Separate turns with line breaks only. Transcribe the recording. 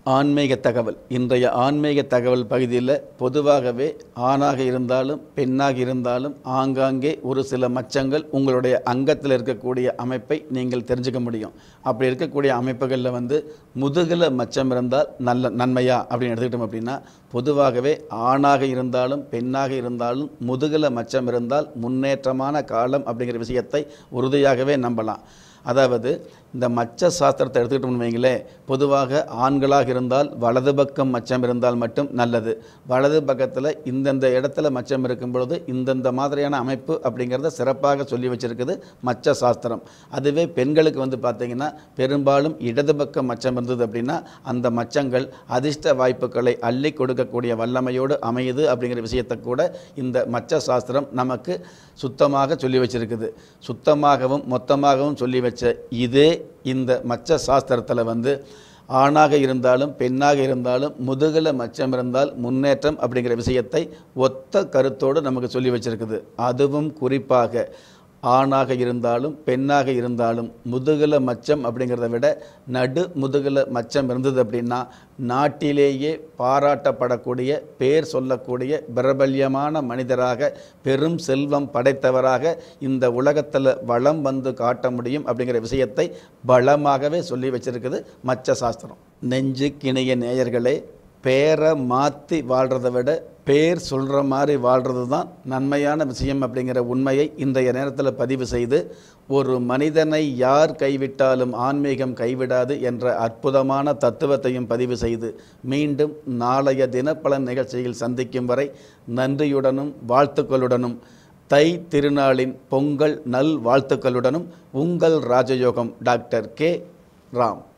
ஆன்மீக தகவல். இன்றைய ஆன்மீக தகவல் பகுதியில் பொதுவாகவே ஆணாக இருந்தாலும் பெண்ணாக இருந்தாலும் ஆங்காங்கே ஒரு சில மச்சங்கள் உங்களுடைய அங்கத்தில் இருக்கக்கூடிய அமைப்பை நீங்கள் தெரிஞ்சுக்க முடியும். அப்படி இருக்கக்கூடிய அமைப்புகளில் முதுகில் மச்சம் இருந்தால் நன்மையா அப்படின்னு எடுத்துக்கிட்டோம் அப்படின்னா, பொதுவாகவே ஆணாக இருந்தாலும் பெண்ணாக இருந்தாலும் முதுகில் மச்சம் இருந்தால் முன்னேற்றமான காலம் அப்படிங்கிற விஷயத்தை உறுதியாகவே நம்பலாம். அதாவது இந்த மச்ச சாஸ்திரத்தை எடுத்துக்கிட்டோம்னு வைங்களேன், பொதுவாக ஆண்களாக இருந்தால் வலது பக்கம் மச்சம் இருந்தால் மட்டும் நல்லது. வலது பக்கத்தில் இந்தந்த இடத்துல மச்சம் இருக்கும் பொழுது இந்தந்த மாதிரியான அமைப்பு அப்படிங்கிறத சிறப்பாக சொல்லி வச்சுருக்குது மச்ச சாஸ்திரம். அதுவே பெண்களுக்கு பார்த்திங்கன்னா பெரும்பாலும் இடது பக்கம் மச்சம் இருந்தது அப்படின்னா அந்த மச்சங்கள் அதிர்ஷ்ட வாய்ப்புகளை அள்ளி கொடுக்கக்கூடிய வல்லமையோடு அமையுது அப்படிங்கிற விஷயத்தை கூட இந்த மச்ச சாஸ்திரம் நமக்கு சுத்தமாக சொல்லி வச்சுருக்குது. சுத்தமாகவும் மொத்தமாகவும் சொல்லி வச்ச இதே இந்த மச்ச சாஸ்திரத்தில் ஆணாக இருந்தாலும் பெண்ணாக இருந்தாலும் முதுகில் மச்சம் இருந்தால் முன்னேற்றம் அப்படிங்கிற விஷயத்தை ஒத்த கருத்தோடு நமக்கு சொல்லி வச்சிருக்குது. அதுவும் குறிப்பாக ஆணாக இருந்தாலும் பெண்ணாக இருந்தாலும் முதுகில் மச்சம் அப்படிங்கிறத விட நடு முதுகில் மச்சம் இருந்தது அப்படின்னா நாட்டிலேயே பாராட்டப்படக்கூடிய பேர் சொல்லக்கூடிய பிரபல்யமான மனிதராக பெரும் செல்வம் படைத்தவராக இந்த உலகத்தில் வளம் வந்து காட்ட முடியும் அப்படிங்கிற விஷயத்தை பலமாகவே சொல்லி வச்சிருக்குது மச்ச சாஸ்திரம். நெஞ்சுக்கிணைய நேயர்களே, பேரை மாற்றி வாழ்கிறத விட பேர் சொல்கிற மாதிரி வாழ்கிறது தான் நன்மையான விஷயம் அப்படிங்கிற உண்மையை இன்றைய நேரத்தில் பதிவு செய்து, ஒரு மனிதனை யார் கைவிட்டாலும் ஆன்மீகம் கைவிடாது என்ற அற்புதமான தத்துவத்தையும் பதிவு செய்து மீண்டும் நாளைய தினப்பலன் நிகழ்ச்சியில் சந்திக்கும் வரை நன்றியுடனும் வாழ்த்துக்களுடனும் தை திருநாளின் பொங்கல் நல் வாழ்த்துக்களுடனும் உங்கள் ராஜயோகம் டாக்டர் கே. ராம்.